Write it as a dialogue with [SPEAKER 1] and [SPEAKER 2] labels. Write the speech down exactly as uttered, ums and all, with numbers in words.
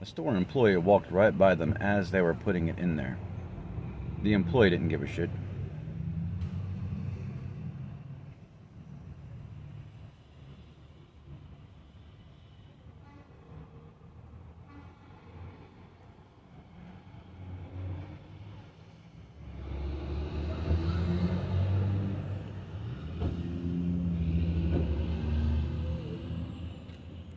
[SPEAKER 1] A store employee walked right by them as they were putting it in there. The employee didn't give a shit.